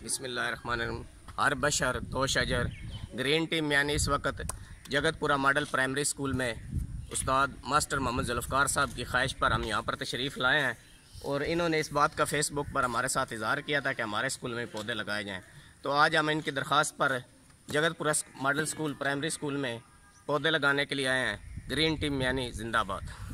بسم اللہ الرحمن الرحیم۔ ہر بشر دو شجر گرین ٹیم یعنی اس وقت جگت پورہ ماڈل پرائمری اسکول میں استاد ماسٹر محمد ذوالفقار صاحب کی خواہش پر ہم یہاں پر تشریف لائے ہیں اور انہوں نے اس بات کا فیس بک پر ہمارے ساتھ اظہار کیا تھا کہ ہمارے اسکول میں پودے لگائے جائیں، تو آج ہم ان کی درخواست پر جگت پورہ ماڈل اسکول پرائمری اسکول میں پودے لگانے کے لیے آئے ہیں۔ گرین ٹیم یعنی زندہ باد۔